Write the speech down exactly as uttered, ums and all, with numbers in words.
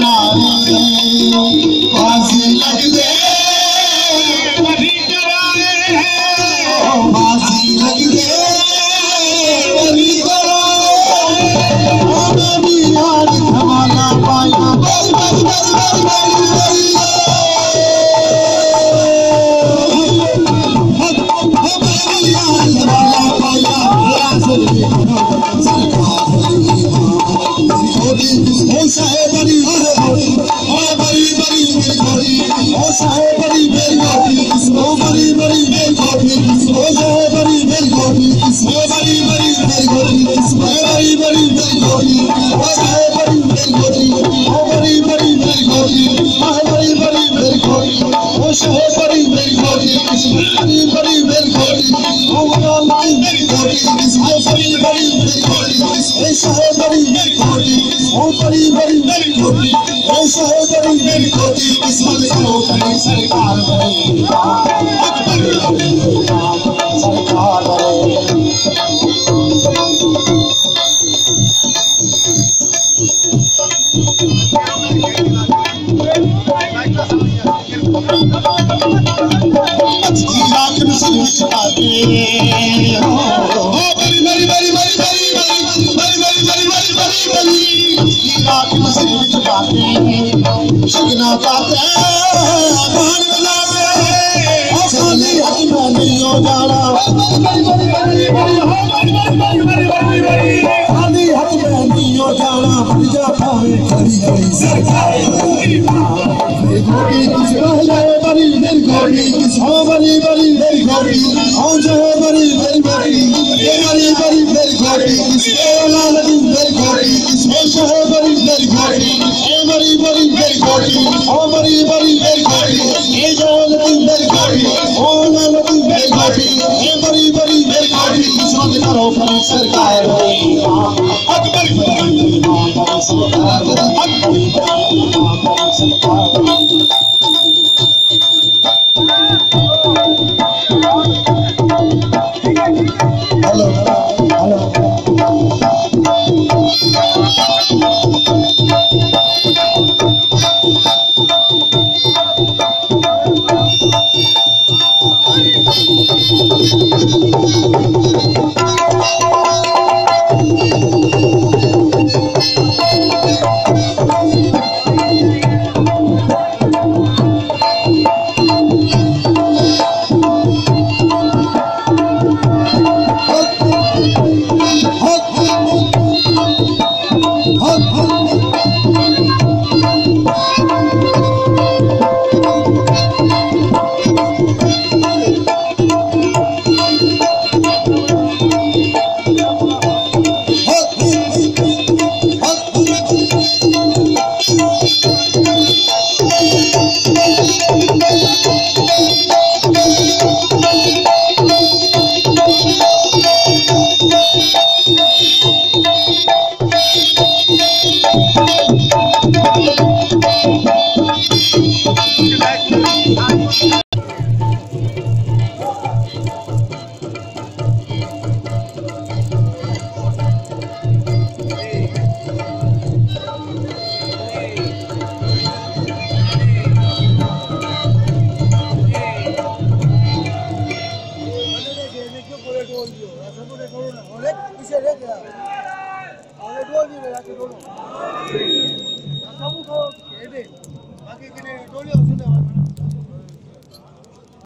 फांसी लग दे कभी कराए फांसी लग दे कभी कराए भी याद थमाना पाया बस बस बस बस बड़ी बड़ी बड़ी बड़ी ओ साहे बड़ी मेरी गोटी ओ बड़ी बड़ी मेरी गोटी ओ साहे बड़ी मेरी गोटी ओ बड़ी बड़ी मेरी गोटी ओ बड़ी बड़ी मेरी गोटी ओ साहे बड़ी मेरी गोटी ओ बड़ी बड़ी मेरी गोटी ओ बड़ी बड़ी मेरी गोटी ओ साहे बड़ी मेरी गोटी बड़ी बड़ी मेरी गोटी ओ बड़ी मेरी गोटी ओ बड़ी बड़ी मेरी गोटी ओ साहे बड़ी मेरी गोटी ओ बड़ी बड़ी मेरी गोटी ओ साहे बड़ी मेरी गोटी किस्मत को कहीं सरकार बने सरकार शिकना पाते आधार बनाते खाली हाथ में नहीं हो जाना खाली हाथ में नहीं हो जाना जा पाए खड़ी खड़ी सरकार गोटी किस हो जाए बड़ी मेरी गोटी किस हो बड़ी बड़ी मेरी गोटी हो जाए बड़ी मेरी गोटी ये बड़ी बड़ी मेरी गोटी किस वाला नदी मेरी गोटी किस हो जाए बड़ी मेरी गोटी ये बड़ी बड़ी मेरी गोटी हो बड़ी बड़ी मेरी गोटी ये जाए नदी मेरी गोटी हो ना नदी मेरी गोटी ये बड़ी बड़ी मेरी गोटी किस्मत करो करो सरकार अकबर सरकार अकबर सरकार hello hello Kamu kau kede, bagi kene dulu sudah.